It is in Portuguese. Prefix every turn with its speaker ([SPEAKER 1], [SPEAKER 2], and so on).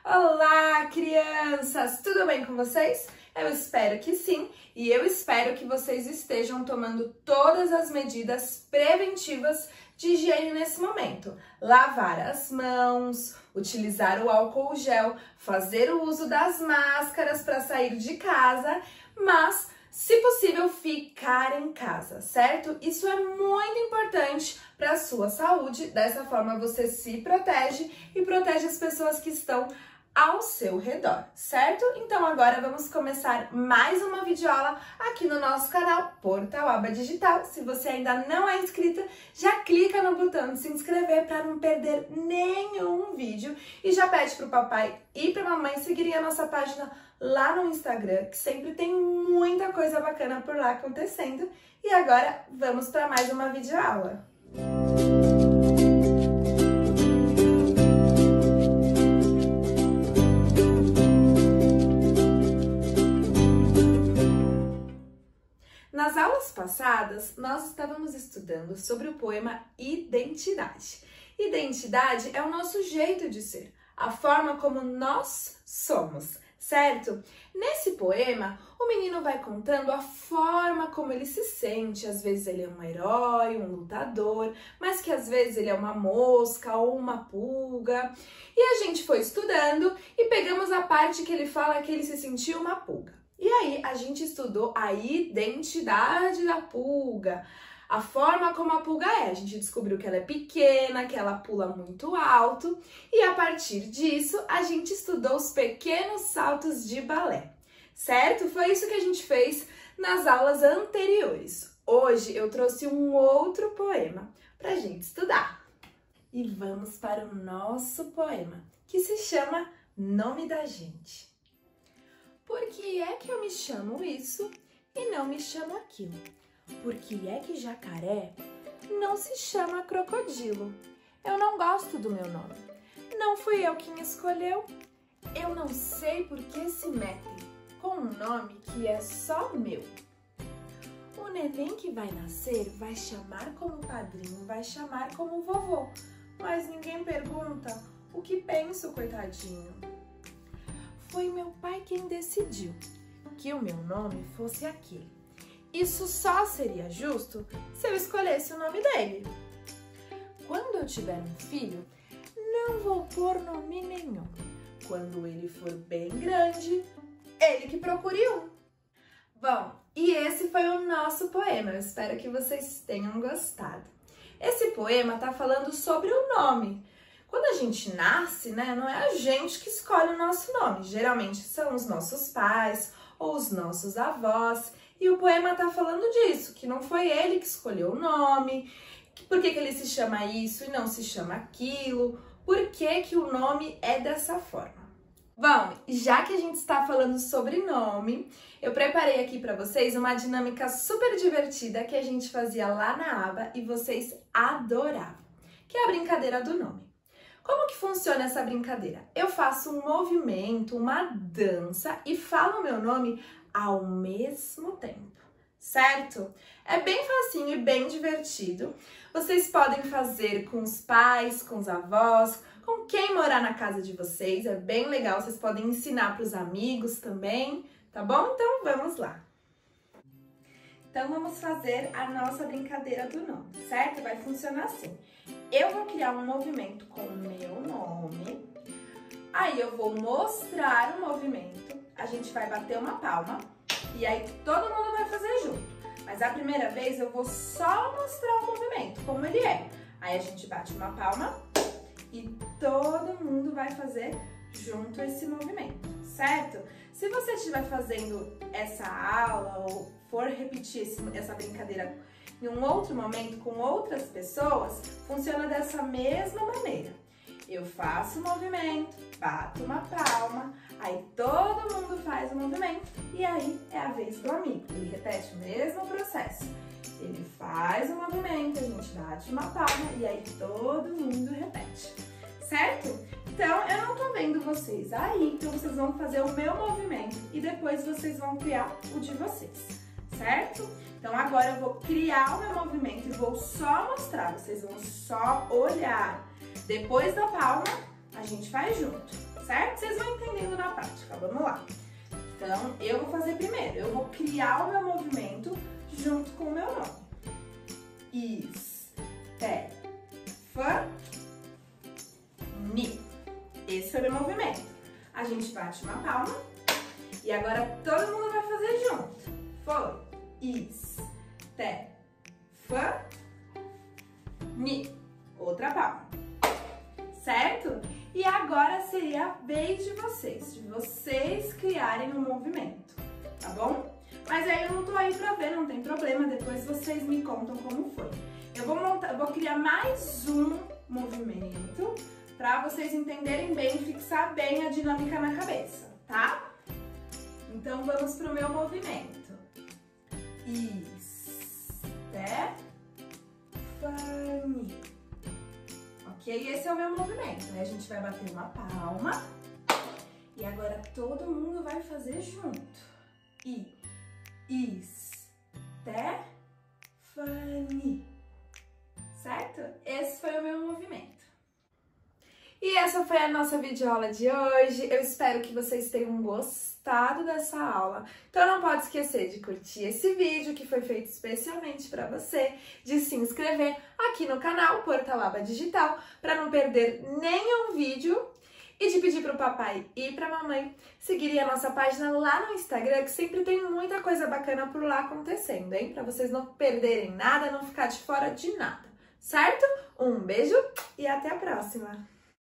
[SPEAKER 1] Olá, crianças! Tudo bem com vocês? Eu espero que sim, e eu espero que vocês estejam tomando todas as medidas preventivas de higiene nesse momento. Lavar as mãos, utilizar o álcool gel, fazer o uso das máscaras para sair de casa, mas, se possível, ficar em casa, certo? Isso é muito importante para a sua saúde, dessa forma você se protege e protege as pessoas que estão ao seu redor, certo? Então agora vamos começar mais uma videoaula aqui no nosso canal Portal Aba Digital. Se você ainda não é inscrita, já clica no botão de se inscrever para não perder nenhum vídeo e já pede para o papai e para a mamãe seguirem a nossa página lá no Instagram, que sempre tem muita coisa bacana por lá acontecendo. E agora vamos para mais uma videoaula. Nas aulas passadas, nós estávamos estudando sobre o poema Identidade. Identidade é o nosso jeito de ser, a forma como nós somos, certo? Nesse poema, o menino vai contando a forma como ele se sente. Às vezes ele é um herói, um lutador, mas que às vezes ele é uma mosca ou uma pulga. E a gente foi estudando e pegamos a parte que ele fala que ele se sentiu uma pulga. E aí, a gente estudou a identidade da pulga, a forma como a pulga é. A gente descobriu que ela é pequena, que ela pula muito alto, e a partir disso, a gente estudou os pequenos saltos de balé, certo? Foi isso que a gente fez nas aulas anteriores. Hoje, eu trouxe um outro poema pra gente estudar. E vamos para o nosso poema, que se chama Nome da Gente. Por que é que eu me chamo isso e não me chamo aquilo? Por que é que jacaré não se chama crocodilo? Eu não gosto do meu nome. Não fui eu quem escolheu. Eu não sei por que se metem com um nome que é só meu. O neném que vai nascer vai chamar como padrinho, vai chamar como vovô. Mas ninguém pergunta o que penso, coitadinho. Foi meu pai quem decidiu que o meu nome fosse aquele. Isso só seria justo se eu escolhesse o nome dele. Quando eu tiver um filho, não vou pôr nome nenhum. Quando ele for bem grande, ele que procure um. Bom, e esse foi o nosso poema. Eu espero que vocês tenham gostado. Esse poema tá falando sobre o nome. Quando a gente nasce, né, não é a gente que escolhe o nosso nome. Geralmente são os nossos pais ou os nossos avós. E o poema tá falando disso, que não foi ele que escolheu o nome, por que ele se chama isso e não se chama aquilo, por que o nome é dessa forma. Bom, já que a gente está falando sobre nome, eu preparei aqui para vocês uma dinâmica super divertida que a gente fazia lá na aba e vocês adoravam, que é a brincadeira do nome. Como que funciona essa brincadeira? Eu faço um movimento, uma dança e falo meu nome ao mesmo tempo, certo? É bem facinho e bem divertido. Vocês podem fazer com os pais, com os avós, com quem morar na casa de vocês. É bem legal, vocês podem ensinar para os amigos também, tá bom? Então vamos lá. Então vamos fazer a nossa brincadeira do nome, certo? Vai funcionar assim. Eu vou criar um movimento com o meu nome, aí eu vou mostrar o movimento, a gente vai bater uma palma e aí todo mundo vai fazer junto. Mas a primeira vez eu vou só mostrar o movimento, como ele é. Aí a gente bate uma palma e todo mundo vai fazer junto esse movimento, certo? Se você estiver fazendo essa aula ou for repetir essa brincadeira em um outro momento com outras pessoas, funciona dessa mesma maneira. Eu faço o movimento, bato uma palma, aí todo mundo faz o movimento e aí é a vez do amigo. Ele repete o mesmo processo. Ele faz o movimento, a gente bate uma palma e aí todo mundo repete, certo? Então, eu não tô vendo vocês aí, então vocês vão fazer o meu movimento e depois vocês vão criar o de vocês, certo? Então, agora eu vou criar o meu movimento e vou só mostrar, vocês vão só olhar. Depois da palma, a gente faz junto, certo? Vocês vamos lá. Então, eu vou fazer primeiro. Eu vou criar o meu movimento junto com o meu nome. Stephanie. Esse foi o meu movimento. A gente bate uma palma e agora todo mundo vai fazer junto. Foi. Stephanie. Outra palma. Certo? E agora seria a vez de vocês criarem um movimento, tá bom? Mas aí eu não tô aí pra ver, não tem problema, depois vocês me contam como foi. Eu vou criar mais um movimento pra vocês entenderem bem, fixar bem a dinâmica na cabeça, tá? Então vamos pro meu movimento. Stephanie. Ok? Esse é o meu movimento. Aí a gente vai bater uma palma e agora todo mundo vai fazer junto. Stephanie. Certo? Esse foi o meu movimento. E essa foi a nossa videoaula de hoje. Eu espero que vocês tenham gostado dessa aula. Então não pode esquecer de curtir esse vídeo que foi feito especialmente para você, de se inscrever aqui no canal Portalaba Digital para não perder nenhum vídeo e de pedir para o papai e para a mamãe seguirem a nossa página lá no Instagram, que sempre tem muita coisa bacana por lá acontecendo, hein? Para vocês não perderem nada, não ficar de fora de nada, certo? Um beijo e até a próxima!